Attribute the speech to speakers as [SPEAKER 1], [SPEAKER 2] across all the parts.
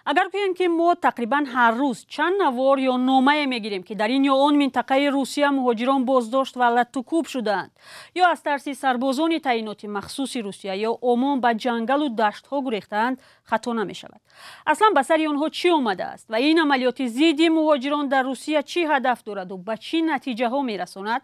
[SPEAKER 1] اگر بگیم که ما تقریبا هر روز چند نوار یا نامه میگیریم که در این یا آن منطقه روسیه مهاجران بازداشت و لطوکوب شدند یا از ترس سربازان تعیینات مخصوص روسیه یا عموم به جنگل و دشت ها گریختند، خطا نمی شود. اصلا به سر آنها چی آمده است و این عملیات ضد مهاجران در روسیه چی هدف دارد و به چی نتیجه ها می رساند؟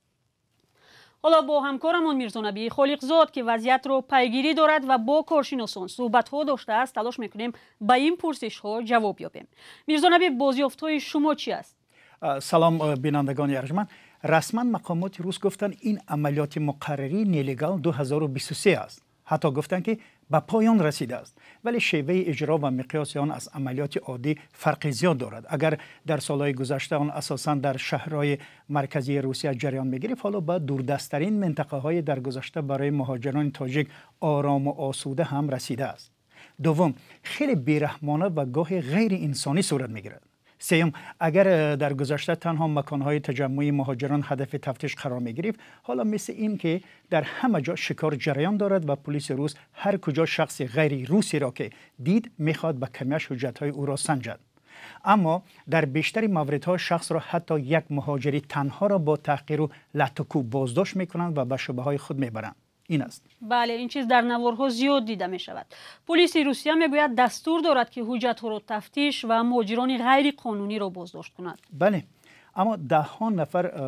[SPEAKER 1] حالا با همکارمون میرزا نبی خالقزاد که وضعیت رو پیگیری دارد و با کارشناسان صحبت ها داشته است، تلاش میکنیم به این پرسش ها جواب یابیم. میرزا نبی، بازیافت های شما چی است؟
[SPEAKER 2] سلام بینندگان ارجمند. رسما مقامات روس گفتن این عملیات مقرری نیلیگال 2023 است. حتی گفتن که به پایان رسیده است، ولی شیوه اجرا و مقیاس آن از عملیات عادی فرق زیاد دارد. اگر در سالهای گذشته آن اساساً در شهرهای مرکزی روسیه جریان می‌گرفت، حالا به دوردست‌ترین منطقه‌های در گذشته برای مهاجران تاجیک آرام و آسوده هم رسیده است. دوم، خیلی بیرحمانه و گاهی غیر انسانی صورت می‌گیرد. سوم، اگر در گذشته تنها مکانهای تجمعی مهاجران هدف تفتیش قرار می گرفت، حالا مثل این که در همه جا شکار جریان دارد و پلیس روس هر کجا شخص غیر روسی را که دید میخواد به کمیش حجتهای او را سنجد. اما در بیشتر موردها شخص را حتی یک مهاجری تنها را با تحقیر و لطوکوب بازداشت میکنند و به شبهه های خود میبرند. این است.
[SPEAKER 1] بله، این چیز در نوارها زیاد دیده می شود. پلیس روسیه میگوید دستور دارد که حجت ها را تفتیش و مهاجران غیر قانونی را بازداشت کند.
[SPEAKER 2] بله، اما ده ها نفر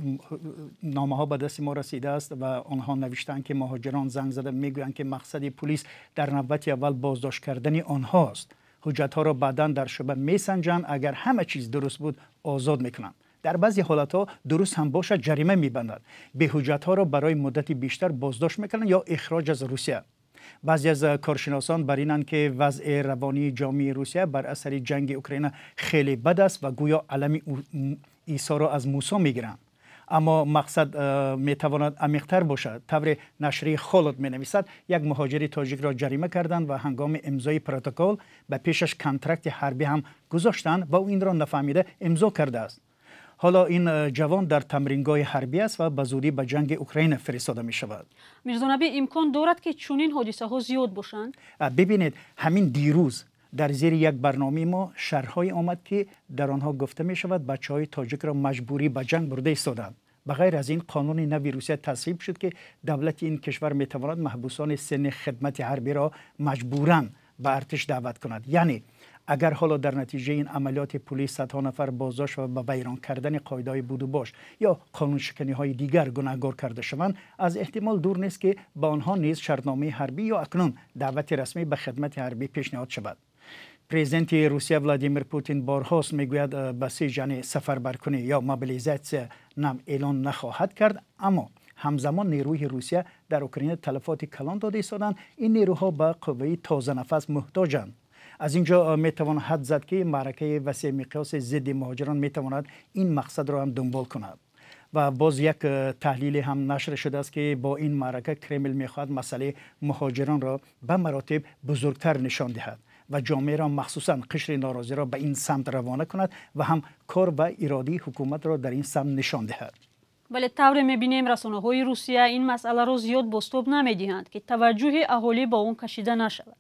[SPEAKER 2] نامه ها به دست ما رسیده است و آنها نوشتند که مهاجران زنگ زده میگویند که مقصد پلیس در نوبت اول بازداشت کردن آنهاست. حجت ها را بعداً در شبه میسنجند، اگر همه چیز درست بود آزاد میکنند. در بعضی حالتها درست هم باشد جریمه میبندند. به حجت ها را برای مدتی بیشتر بازداشت میکنند یا اخراج از روسیه. بعضی از کارشناسان بر اینند که وضع روانی جامعه روسیه بر اثر جنگ اوکراین خیلی بد است و گویا علم عیسی را از موسی میگیرند. اما مقصد میتواند عمیق‌تر باشد. طور نشریه خالد مینویسد یک مهاجر تاجیک را جریمه کردند و هنگام امضای پروتکل به پیشش کنترکت حربی هم گذاشتند و او این را نفهمیده امضا کرده است. حالا این جوان در تمرینگاه حربی است و به زودی به جنگ اوکراین فرستاده می شود.
[SPEAKER 1] میرزا نبی، امکان دارد که چنین حادثه ها زیاد باشند؟
[SPEAKER 2] ببینید، همین دیروز در زیر یک برنامه ما شرح‌های آمد که در آنها گفته می شود بچه‌های تاجیک را مجبوری به جنگ برده ایستادند. بغیر از این قانون نوی روسیه تصویب شد که دولت این کشور می تواند محبوسان سن خدمت حربی را مجبوراً به ارتش دعوت کند. یعنی اگر حالا در نتیجه این عملیات پلیس صدها نفر بازداشت و به ویران کردن قاعده‌های بود و باش یا قانون شکنی های دیگر گناهکار کرده شوند، از احتمال دور نیست که به آنها نیز شرطنامه حربی یا اکنون دعوت رسمی به خدمت حربی پیشنهاد شود. پرزیدنت روسیه ولادیمیر پوتین بارهاست میگوید بسیج سفربرکنی یا موبیلیزاسیون نام اعلان نخواهد کرد، اما همزمان نیروی روسیه در اوکراین تلفات کلان داده ایستادند. این نیروها به قوه تازه نفس محتاجند. از اینجا میتوان حد زد که معرکه وسیع مقیاس ضد مهاجران میتواند این مقصد را هم دنبال کند. و باز یک تحلیل هم نشر شده است که با این معرکه کرمل میخواهد مسئله مهاجران را به مراتب بزرگتر نشان دهد و جامعه را مخصوصا قشر ناراضی را به این سمت روانه کند و هم کار و اراده حکومت را در این سمت نشان دهد.
[SPEAKER 1] ولی طور میبینیم رسانه‌های روسیه این مسئله را زیاد بازتاب نمیدهند که توجه اهالی با اون کشیده نشود.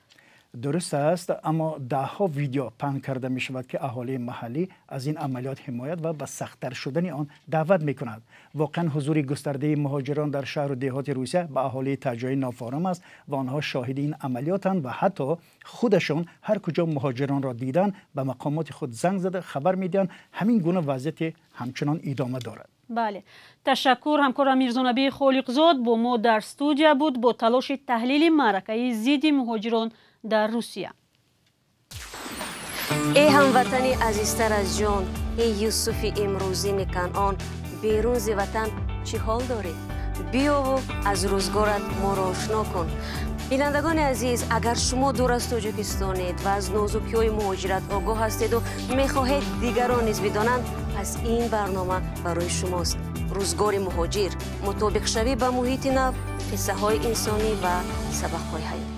[SPEAKER 2] درست است، اما ده ها ویدیو پهن کرده می شود که اهالی محلی از این عملیات حمایت و به سخت‌تر شدن آن دعوت می کند. واقعا حضور گسترده مهاجران در شهر و دهات روسیه به اهالی تجاری نافارم است و آنها شاهد این عملیاتند و حتی خودشان هر کجا مهاجران را دیدن به مقامات خود زنگ زده خبر میدن همین گونه وضعیت همچنان ادامه دارد.
[SPEAKER 1] بله، تشکر. همکار میرزا نبی خالقزاد با ما در استودیو بود با تلاش تحلیل معرکه ضد مهاجران در روسیه.
[SPEAKER 3] ای هموطنی عزیزتر از جان، ای یوسف امروزی کنعان، بیرون ز وطن چی حال داری؟ بیا و از روزگارت ما را آشنا کن. بینندگان عزیز، اگر شما دور از تاجیکستانید و از نازکی‌های مهاجرت آگاه هستید و می‌خواهید دیگران نیز بدانند، پس این برنامه برای شماست. روزگار مهاجر، مطابق شوی با محیط نو، قصه‌های انسانی و سبق‌های حیاتی.